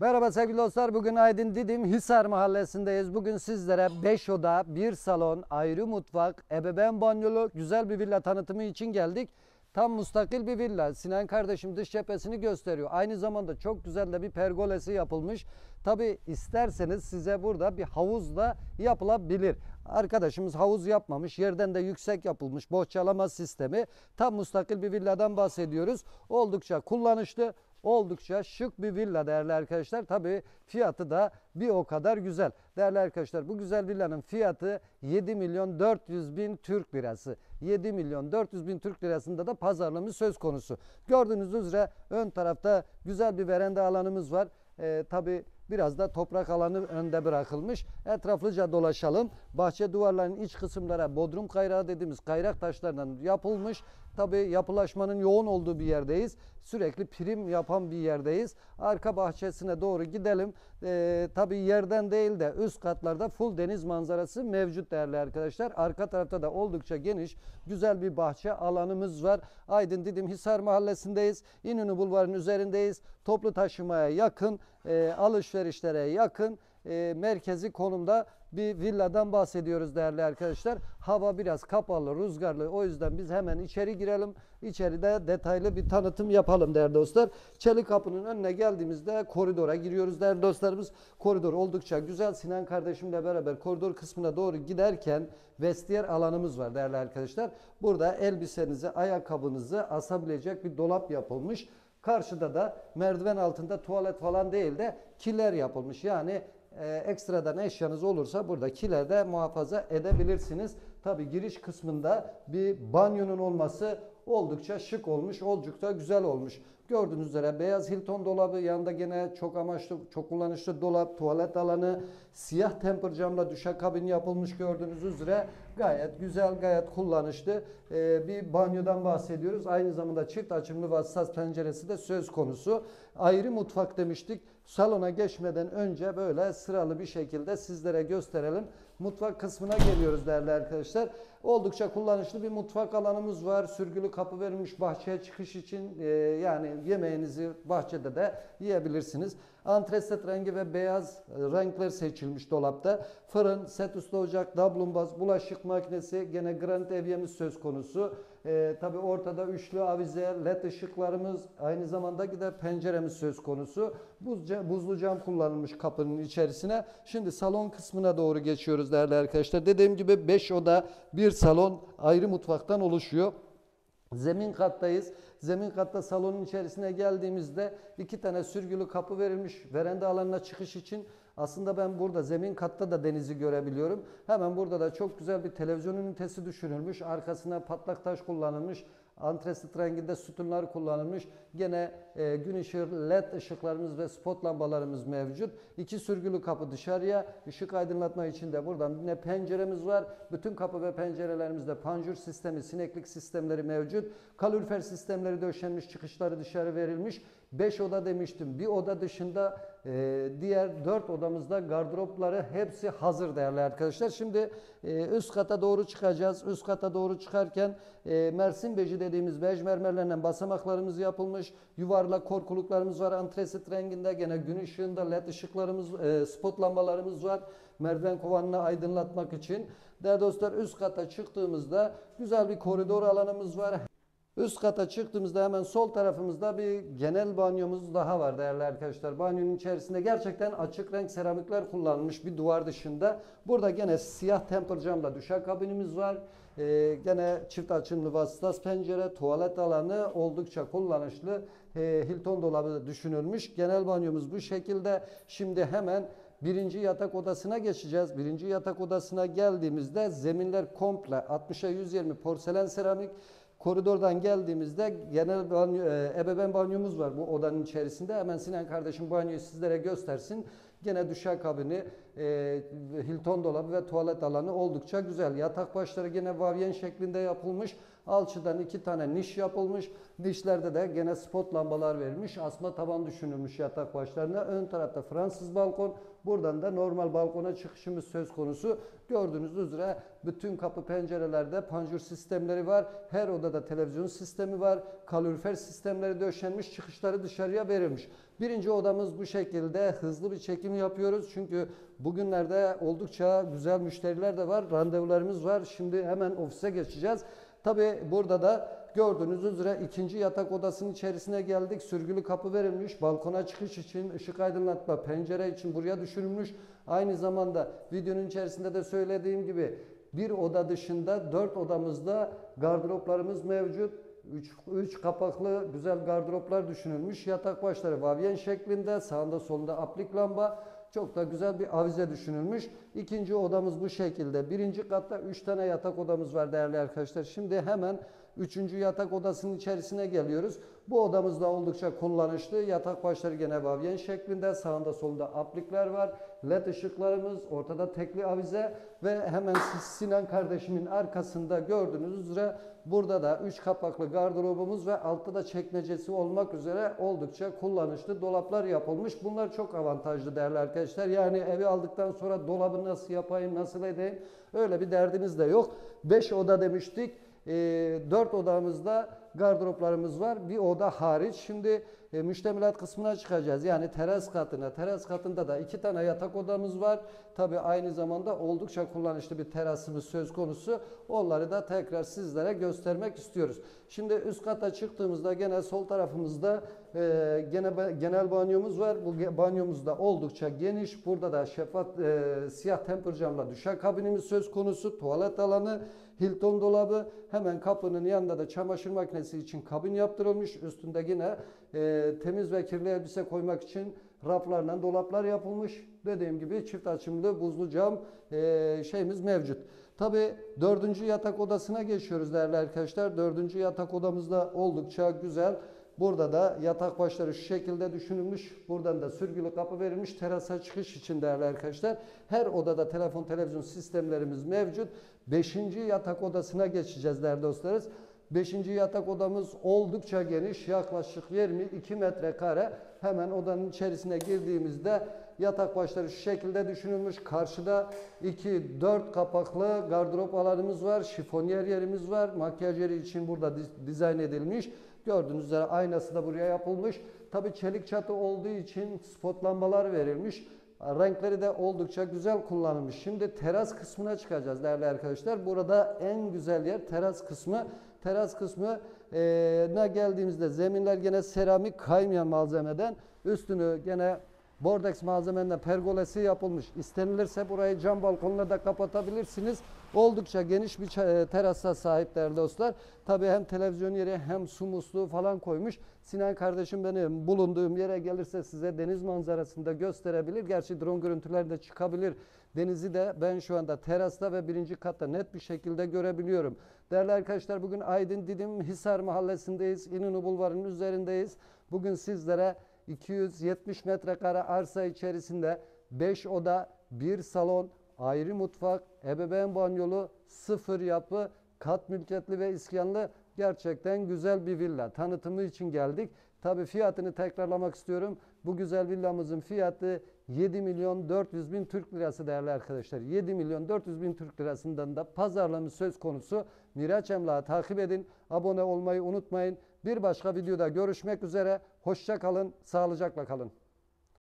Merhaba sevgili dostlar. Bugün Aydın Didim Hisar Mahallesi'ndeyiz. Bugün sizlere 5 oda, 1 salon, ayrı mutfak, ebeveyn banyolu güzel bir villa tanıtımı için geldik. Tam müstakil bir villa. Sinan kardeşim dış cephesini gösteriyor. Aynı zamanda çok güzel de bir pergolesi yapılmış. Tabi isterseniz size burada bir havuz da yapılabilir. Arkadaşımız havuz yapmamış. Yerden de yüksek yapılmış. Bohçalama sistemi. Tam müstakil bir villadan bahsediyoruz. Oldukça kullanışlı. Oldukça şık bir villa değerli arkadaşlar. Tabii fiyatı da bir o kadar güzel. Değerli arkadaşlar bu güzel villanın fiyatı 7 milyon 400 bin Türk lirası. 7 milyon 400 bin Türk lirasında da pazarlığımız söz konusu. Gördüğünüz üzere ön tarafta güzel bir veranda alanımız var. Tabii biraz da toprak alanı önde bırakılmış. Etraflıca dolaşalım. Bahçe duvarlarının iç kısımlara bodrum kayrağı dediğimiz kayrak taşlarından yapılmış. Tabii yapılaşmanın yoğun olduğu bir yerdeyiz. Sürekli prim yapan bir yerdeyiz. Arka bahçesine doğru gidelim. Tabii yerden değil de üst katlarda full deniz manzarası mevcut değerli arkadaşlar. Arka tarafta da oldukça geniş, güzel bir bahçe alanımız var. Aydın Didim Hisar Mahallesi'ndeyiz. İnönü Bulvarı'nın üzerindeyiz. Toplu taşımaya yakın, alışverişlere yakın, merkezi konumda bir villadan bahsediyoruz değerli arkadaşlar. Hava biraz kapalı, rüzgarlı. O yüzden biz hemen içeri girelim. İçeride detaylı bir tanıtım yapalım değerli dostlar. Çelik kapının önüne geldiğimizde koridora giriyoruz değerli dostlarımız. Koridor oldukça güzel. Sinan kardeşimle beraber koridor kısmına doğru giderken vestiyer alanımız var değerli arkadaşlar. Burada elbisenizi, ayakkabınızı asabilecek bir dolap yapılmış. Karşıda da merdiven altında tuvalet falan değil de kiler yapılmış. Yani ekstradan eşyanız olursa burada kilerde muhafaza edebilirsiniz. Tabi giriş kısmında bir banyonun olması oldukça şık olmuş, oldukça güzel olmuş. Gördüğünüz üzere beyaz Hilton dolabı, yanında gene çok amaçlı, çok kullanışlı dolap, tuvalet alanı, siyah temper camla duşakabin yapılmış gördüğünüz üzere. Gayet güzel, gayet kullanışlı bir banyodan bahsediyoruz. Aynı zamanda çift açımlı vasıtası penceresi de söz konusu. Ayrı mutfak demiştik. Salona geçmeden önce böyle sıralı bir şekilde sizlere gösterelim. Mutfak kısmına geliyoruz değerli arkadaşlar. Oldukça kullanışlı bir mutfak alanımız var. Sürgülü kapı verilmiş bahçeye çıkış için, yani yemeğinizi bahçede de yiyebilirsiniz. Antresit rengi ve beyaz renkler seçilmiş dolapta. Fırın, set üstü ocak, dablumbaz, bulaşık makinesi, gene granit evyemiz söz konusu. Tabi ortada üçlü avize, led ışıklarımız, aynı zamanda da penceremiz söz konusu. Buzlu cam kullanılmış kapının içerisine. Şimdi salon kısmına doğru geçiyoruz değerli arkadaşlar. Dediğim gibi 5 oda, 1 salon, ayrı mutfaktan oluşuyor. Zemin kattayız. Zemin katta salonun içerisine geldiğimizde 2 tane sürgülü kapı verilmiş veranda alanına çıkış için. Aslında ben burada zemin katta da denizi görebiliyorum. Hemen burada da çok güzel bir televizyon ünitesi düşünülmüş. Arkasına patlak taş kullanılmış. Antresit renginde sütunlar kullanılmış. Gene gün ışığı led ışıklarımız ve spot lambalarımız mevcut. 2 sürgülü kapı dışarıya. Işık aydınlatma için de buradan yine penceremiz var. Bütün kapı ve pencerelerimizde panjur sistemi, sineklik sistemleri mevcut. Kalorifer sistemleri döşenmiş, çıkışları dışarı verilmiş. 5 oda demiştim. Bir oda dışında diğer 4 odamızda gardıropları hepsi hazır değerli arkadaşlar. Şimdi üst kata doğru çıkacağız. Üst kata doğru çıkarken Mersin beci dediğimiz bej mermerlerinden basamaklarımız yapılmış. Yuvarlak korkuluklarımız var. Antresit renginde gene gün ışığında led ışıklarımız, spot lambalarımız var. Merdiven kovanını aydınlatmak için. Değerli dostlar üst kata çıktığımızda güzel bir koridor alanımız var. Üst kata çıktığımızda hemen sol tarafımızda bir genel banyomuz daha var değerli arkadaşlar. Banyonun içerisinde gerçekten açık renk seramikler kullanılmış bir duvar dışında. Burada gene siyah temper camla duşakabinimiz var. Gene çift açımlı vasıtası pencere, tuvalet alanı oldukça kullanışlı. Hilton dolabı düşünülmüş. Genel banyomuz bu şekilde. Şimdi hemen birinci yatak odasına geçeceğiz. Birinci yatak odasına geldiğimizde zeminler komple 60'a 120 porselen seramik. Koridordan geldiğimizde genel banyo, ebeveyn banyomuz var bu odanın içerisinde. Hemen Sinan kardeşim banyoyu sizlere göstersin. Gene duşakabini, Hilton dolabı ve tuvalet alanı oldukça güzel. Yatak başları gene vavyen şeklinde yapılmış. Alçıdan 2 tane niş yapılmış. Nişlerde de gene spot lambalar verilmiş. Asma tavan düşünülmüş yatak başlarına. Ön tarafta Fransız balkon. Buradan da normal balkona çıkışımız söz konusu. Gördüğünüz üzere bütün kapı pencerelerde panjur sistemleri var. Her odada televizyon sistemi var. Kalorifer sistemleri döşenmiş. Çıkışları dışarıya verilmiş. Birinci odamız bu şekilde. Hızlı bir çekim yapıyoruz. Çünkü bugünlerde oldukça güzel müşteriler de var. Randevularımız var. Şimdi hemen ofise geçeceğiz. Tabi burada da gördüğünüz üzere ikinci yatak odasının içerisine geldik. Sürgülü kapı verilmiş. Balkona çıkış için, ışık aydınlatma, pencere için buraya düşürülmüş. Aynı zamanda videonun içerisinde de söylediğim gibi bir oda dışında 4 odamızda gardıroplarımız mevcut. 3 kapaklı güzel gardıroplar düşünülmüş. Yatak başları vavyen şeklinde, sağında solunda aplik lamba. Çok da güzel bir avize düşünülmüş. İkinci odamız bu şekilde. Birinci katta 3 tane yatak odamız var değerli arkadaşlar. Şimdi hemen 3. yatak odasının içerisine geliyoruz. Bu odamız da oldukça kullanışlı. Yatak başları gene vavyen şeklinde. Sağında solunda aplikler var. LED ışıklarımız, ortada tekli avize ve hemen Sinan kardeşimin arkasında gördüğünüz üzere burada da 3 kapaklı gardırobumuz ve altta da çekmecesi olmak üzere oldukça kullanışlı dolaplar yapılmış. Bunlar çok avantajlı değerli arkadaşlar. Yani evi aldıktan sonra dolabı nasıl yapayım, nasıl edeyim öyle bir derdiniz de yok. 5 oda demiştik. 4 odamızda gardıroplarımız var. Bir oda hariç. Şimdi müştemilat kısmına çıkacağız. Yani teras katına. Teras katında da 2 tane yatak odamız var. Tabi aynı zamanda oldukça kullanışlı bir terasımız söz konusu. Onları da tekrar sizlere göstermek istiyoruz. Şimdi üst kata çıktığımızda gene sol tarafımızda genel banyomuz var. Bu banyomuz da oldukça geniş. Burada da şeffaf siyah temper camla duşakabinimiz söz konusu. Tuvalet alanı, Hilton dolabı, hemen kapının yanında da çamaşır makinesi için kabin yaptırılmış. Üstünde yine temiz ve kirli elbise koymak için raflarla dolaplar yapılmış. Dediğim gibi çift açımlı buzlu cam şeyimiz mevcut. Tabi 4. yatak odasına geçiyoruz değerli arkadaşlar. 4. yatak odamızda oldukça güzel. Burada da yatak başları şu şekilde düşünülmüş. Buradan da sürgülü kapı verilmiş. Terasa çıkış için değerli arkadaşlar. Her odada telefon, televizyon sistemlerimiz mevcut. 5. yatak odasına geçeceğiz değerli dostlarız. 5. yatak odamız oldukça geniş. Yaklaşık 22 metrekare. Hemen odanın içerisine girdiğimizde yatak başları şu şekilde düşünülmüş. Karşıda 4 kapaklı gardırop alanımız var. Şifonyer yerimiz var. Makyaj yeri için burada dizayn edilmiş. Gördüğünüz üzere aynası da buraya yapılmış. Tabi çelik çatı olduğu için spot lambalar verilmiş. Renkleri de oldukça güzel kullanılmış. Şimdi teras kısmına çıkacağız değerli arkadaşlar. Burada en güzel yer teras kısmı. Teras kısmına geldiğimizde zeminler gene seramik kaymayan malzemeden. Üstünü gene bordeks malzemenin pergolesi yapılmış. İstenilirse burayı cam balkonla da kapatabilirsiniz. Oldukça geniş bir terasa sahip değerli dostlar. Tabii hem televizyon yeri hem su musluğu falan koymuş. Sinan kardeşim benim bulunduğum yere gelirse size deniz manzarasını da gösterebilir. Gerçi drone görüntüler de çıkabilir. Denizi de ben şu anda terasta ve 1. katta net bir şekilde görebiliyorum. Değerli arkadaşlar bugün Aydın Didim Hisar mahallesindeyiz. İnönü Bulvarı'nın üzerindeyiz. Bugün sizlere 270 metrekare arsa içerisinde 5 oda, 1 salon, ayrı mutfak, ebeveyn banyolu, 0 yapı, kat mülkiyetli ve iskanlı gerçekten güzel bir villa. Tanıtımı için geldik. Tabii fiyatını tekrarlamak istiyorum. Bu güzel villamızın fiyatı 7.400.000 Türk Lirası değerli arkadaşlar. 7.400.000 Türk Lirasından da pazarlama söz konusu. Miraç Emlak'ı takip edin. Abone olmayı unutmayın. Bir başka videoda görüşmek üzere. Hoşça kalın, sağlıcakla kalın.